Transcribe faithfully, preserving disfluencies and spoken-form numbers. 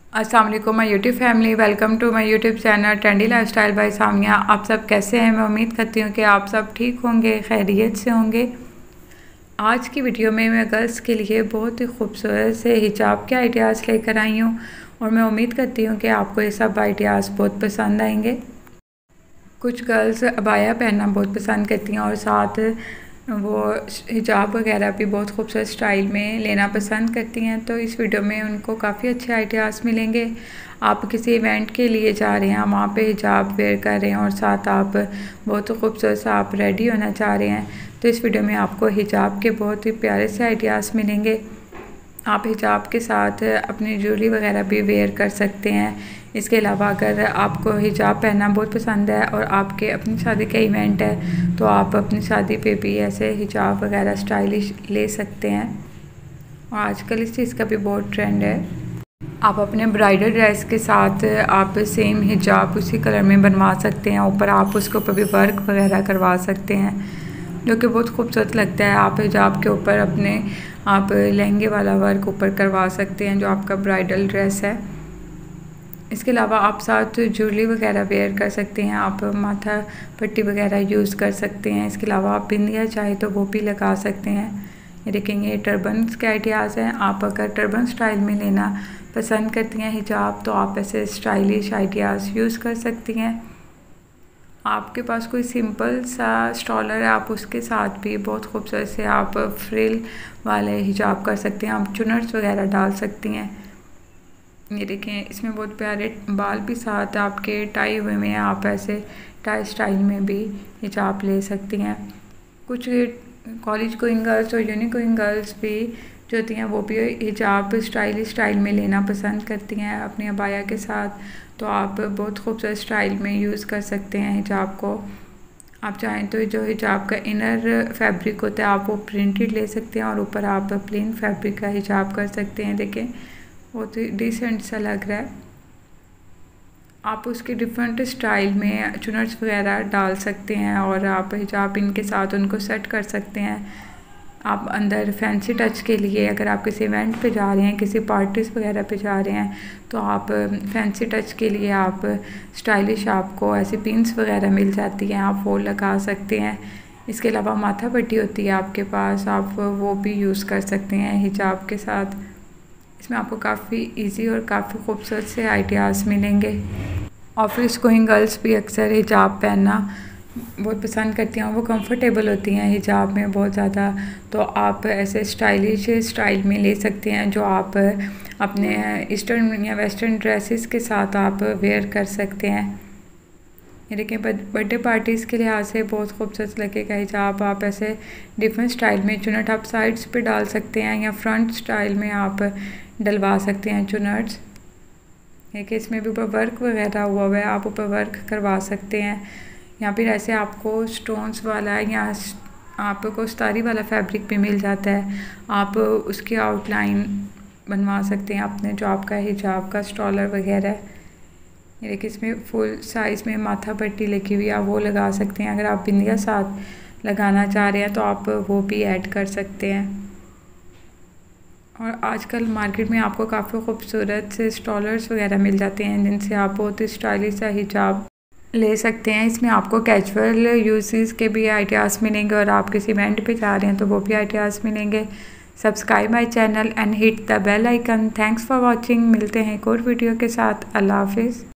अस्सलाम वालेकुम my YouTube family, welcome to my YouTube channel trendy lifestyle by Samia. आप सब कैसे हैं? मैं उम्मीद करती हूँ कि आप सब ठीक होंगे, खैरियत से होंगे। आज की वीडियो में मैं गर्ल्स के लिए बहुत ही खूबसूरत से हिजाब के आइडियाज़ लेकर आई हूँ और मैं उम्मीद करती हूँ कि आपको ये सब आइडियाज़ बहुत पसंद आएंगे। कुछ गर्ल्स अबाया पहनना बहुत पसंद करती हैं और साथ वो हिजाब वगैरह भी बहुत खूबसूरत स्टाइल में लेना पसंद करती हैं, तो इस वीडियो में उनको काफ़ी अच्छे आइडियाज़ मिलेंगे। आप किसी इवेंट के लिए जा रहे हैं, वहाँ पे हिजाब वेयर कर रहे हैं और साथ आप बहुत खूबसूरत सा आप रेडी होना चाह रहे हैं, तो इस वीडियो में आपको हिजाब के बहुत ही प्यारे से आइडियाज़ मिलेंगे। आप हिजाब के साथ अपनी ज्वेलरी वगैरह भी वेयर कर सकते हैं। इसके अलावा अगर आपको हिजाब पहनना बहुत पसंद है और आपके अपनी शादी का इवेंट है, तो आप अपनी शादी पे भी ऐसे हिजाब वगैरह स्टाइलिश ले सकते हैं और आजकल इस चीज़ का भी बहुत ट्रेंड है। आप अपने ब्राइडल ड्रेस के साथ आप सेम हिजाब उसी कलर में बनवा सकते हैं, ऊपर आप उसके ऊपर भी वर्क वगैरह करवा सकते हैं जो कि बहुत खूबसूरत लगता है। आप हिजाब के ऊपर अपने आप लहंगे वाला वर्क ऊपर करवा सकते हैं जो आपका ब्राइडल ड्रेस है। इसके अलावा आप साथ ज्वेलरी वगैरह वेयर कर सकते हैं, आप माथा पट्टी वगैरह यूज़ कर सकते हैं। इसके अलावा आप बिंदिया चाहे तो वो भी लगा सकते हैं। ये देखेंगे टर्बन्स के आइडियाज़ हैं। आप अगर टर्बन स्टाइल में लेना पसंद करती हैं हिजाब, तो आप ऐसे स्टाइलिश आइडियाज़ यूज़ कर सकती हैं। आपके पास कोई सिंपल सा स्टॉलर है, आप उसके साथ भी बहुत खूबसूरत से आप फ्रिल वाले हिजाब कर सकते हैं। आप चुनर्स वगैरह डाल सकती हैं। ये देखें, इसमें बहुत प्यारे बाल भी साथ आपके टाई हुए में, आप ऐसे टाई स्टाइल में भी हिजाब ले सकती हैं। कुछ कॉलेज गोइंग गर्ल्स और यूनी गोइंग गर्ल्स भी जो होती हैं वो भी हिजाब स्टाइलिश स्टाइल में लेना पसंद करती हैं अपनी अबाया के साथ, तो आप बहुत खूबसूरत स्टाइल में यूज़ कर सकते हैं हिजाब को। आप चाहें तो जो हिजाब का इनर फैब्रिक होता है आप वो प्रिंटेड ले सकते हैं और ऊपर आप प्लेन फैब्रिक का हिजाब कर सकते हैं। देखें, बहुत ही डिसेंट सा लग रहा है। आप उसके डिफरेंट स्टाइल में चुनर्स वगैरह डाल सकते हैं और आप हिजाब इनके साथ उनको सेट कर सकते हैं। आप अंदर फैंसी टच के लिए अगर आप किसी इवेंट पे जा रहे हैं, किसी पार्टीज़ वगैरह पे जा रहे हैं, तो आप फैंसी टच के लिए आप स्टाइलिश आपको ऐसी पिन्स वगैरह मिल जाती हैं, आप वो लगा सकते हैं। इसके अलावा माथा पट्टी होती है आपके पास, आप वो भी यूज़ कर सकते हैं हिजाब के साथ। इसमें आपको काफ़ी इजी और काफ़ी खूबसूरत से आइडियाज़ मिलेंगे। ऑफिस गोइंग गर्ल्स भी अक्सर हिजाब पहनना बहुत पसंद करती हैं, वो कंफर्टेबल होती हैं हिजाब में बहुत ज़्यादा, तो आप ऐसे स्टाइलिश स्टाइल में ले सकते हैं जो आप अपने ईस्टर्न या वेस्टर्न ड्रेसेस के साथ आप वेयर कर सकते हैं। ये देखें, बर्थडे पार्टीज़ के लिहाज से बहुत खूबसूरत लगेगा हिजाब। आप ऐसे डिफरेंट स्टाइल में चुनट आप साइड्स पे डाल सकते हैं या फ्रंट स्टाइल में आप डलवा सकते हैं चुनट्स। देखिए, इसमें भी ऊपर वर्क वगैरह हुआ हुआ है, आप ऊपर वर्क करवा सकते हैं। या फिर ऐसे आपको स्टोन्स वाला या आपको स्टारी वाला फैब्रिक भी मिल जाता है, आप उसकी आउटलाइन बनवा सकते हैं अपने जो आपका हिजाब का स्टॉलर वगैरह है। ये देखिए, इसमें फुल साइज़ में माथा पट्टी लगी हुई है, आप वो लगा सकते हैं। अगर आप बिंदिया साथ लगाना चाह रहे हैं तो आप वो भी ऐड कर सकते हैं। और आजकल मार्केट में आपको काफ़ी खूबसूरत से स्टॉलर्स वगैरह मिल जाते हैं जिनसे आप बहुत ही स्टाइलिश सा हिजाब ले सकते हैं। इसमें आपको कैजुअल यूजेस के भी आइडियाज़ मिलेंगे और आप किसी इवेंट पे जा रहे हैं तो वो भी आइडियाज़ मिलेंगे। Subscribe my channel and hit the bell icon. Thanks for watching. मिलते हैं एक और वीडियो के साथ। अल्लाह हाफिज़।